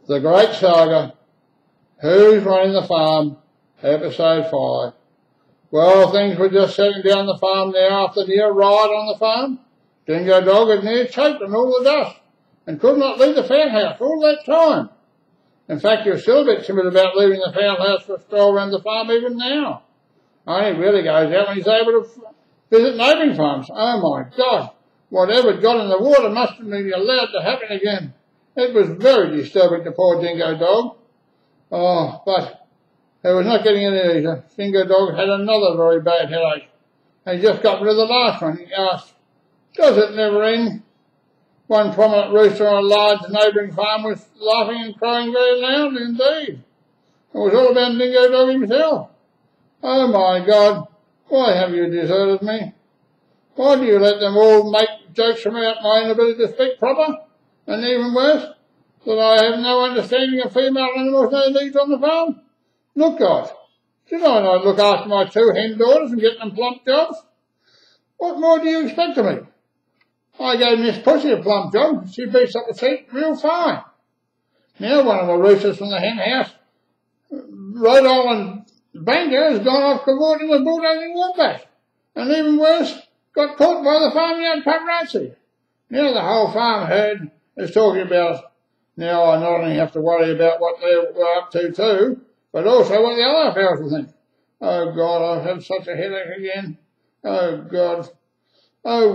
The Great Saga, Who's Running the Farm, Episode 5. Well, things were just settling down the farm now after the ride on the farm. Dingo Dog had near choked on all the dust and could not leave the fowl house all that time. In fact, he was still a bit timid about leaving the fowl house for a stroll around the farm even now. Only really goes out when he's able to visit neighbouring farms. Oh my God, whatever got in the water must have been allowed to happen again. It was very disturbing to poor Dingo Dog. Oh, but it was not getting any easier. Dingo Dog had another very bad headache. He just got rid of the last one. He asked, "Does it never end?" One prominent rooster on a large neighbouring farm was laughing and crying very loudly indeed. It was all about Dingo Dog himself. "Oh my God, why have you deserted me? Why do you let them all make jokes about my inability to speak proper? And even worse, that I have no understanding of female animals' needs on the farm? Look, guys, did I not look after my 2 hen daughters and get them plump jobs? What more do you expect of me? I gave Miss Pussy a plump job. She beats up the sheep real fine. Now one of the roosters from the hen house, Rhode Island Banjo, has gone off cavorting with bulldozing wombats. And even worse, got caught by the farmyard paparazzi. Now the whole farm herd is talking about it. Now I not only have to worry about what they were up to too, but also what the other fowls will think. Oh God, I've had such a headache again. Oh God. Oh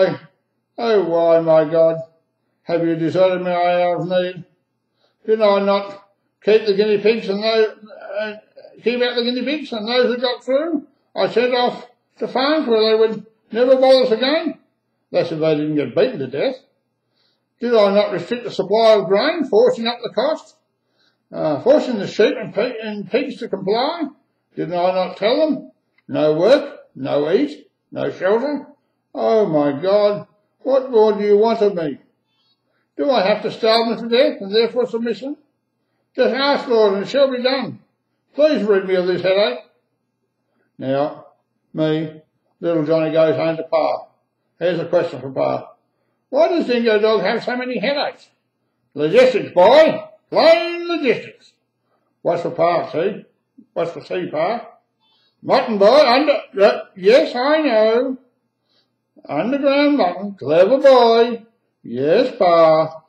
why, my God, have you deserted me, hour of need? Did I not keep the guinea pigs and keep out the guinea pigs and those who got through? I sent off to farms where they would never bother us again, unless if they didn't get beaten to death. Did I not restrict the supply of grain, forcing up the cost? Forcing the sheep and pigs to comply? Did I not tell them? No work, no eat, no shelter? Oh my God, what more do you want of me? Do I have to starve them to death and therefore submission? Just ask, Lord, and it shall be done. Please rid me of this headache. Now, me, little Johnny goes home to Pa. Here's a question for Pa. Why does Dingo Dog have so many headaches? Logistics, boy. Plain logistics. What's for Pa, see? What's for C, Pa? Mutton, boy. Yes, I know. Underground mutton. Clever boy. Yes, Pa.